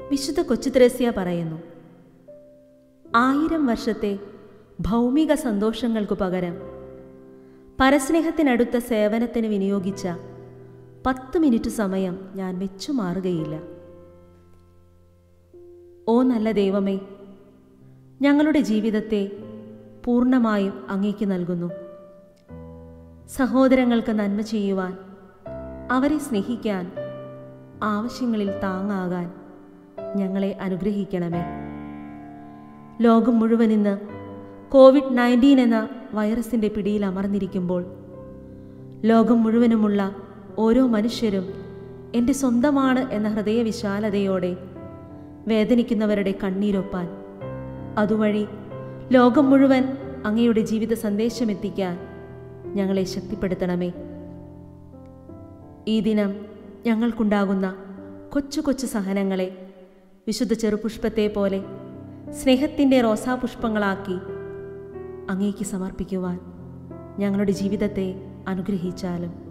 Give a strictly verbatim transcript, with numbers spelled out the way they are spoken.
വിശുദ്ധ കൊച്ചുത്രേസ്യ പറയുന്നു, ആയിരം വർഷത്തെ ഭൗമിക സന്തോഷങ്ങൾക്കു പകരം പരസ്നേഹത്തിനടുത്ത സേവനത്തിന് വിനിയോഗിച്ച പത്ത് മിനിറ്റ് സമയം ഞാൻ വെച്ചുമാറുകയില്ല. ഓ നല്ല ദൈവമേ, ഞങ്ങളുടെ ജീവിതത്തെ പൂർണ്ണമായും അങ്ങേക്ക് നൽകുന്നു. സഹോദരങ്ങൾക്ക് നന്മ ചെയ്യുവാൻ, അവരെ സ്നേഹിക്കാൻ, ആവശ്യങ്ങളിൽ താങ്ങാകാൻ ഞങ്ങളെ അനുഗ്രഹിക്കണമേ. ലോകം മുഴുവൻ ഇന്ന് കോവിഡ് നയൻറ്റീൻ എന്ന വൈറസിൻ്റെ പിടിയിൽ അമർന്നിരിക്കുമ്പോൾ ലോകം മുഴുവനുമുള്ള ഓരോ മനുഷ്യരും എൻ്റെ സ്വന്തമാണ് എന്ന ഹൃദയവിശാലതയോടെ വേദനിക്കുന്നവരുടെ കണ്ണീരൊപ്പാൻ, അതുവഴി ലോകം മുഴുവൻ അങ്ങയുടെ ജീവിത സന്ദേശമെത്തിക്കാൻ ഞങ്ങളെ ശക്തിപ്പെടുത്തണമേ. ഈ ദിനം ഞങ്ങൾക്കുണ്ടാകുന്ന കൊച്ചു കൊച്ചു സഹനങ്ങളെ വിശുദ്ധ ചെറുപുഷ്പത്തെ പോലെ സ്നേഹത്തിൻ്റെ റോസാപുഷ്പങ്ങളാക്കി അങ്ങേക്ക് സമർപ്പിക്കുവാൻ ഞങ്ങളുടെ ജീവിതത്തെ അനുഗ്രഹിച്ചാലും.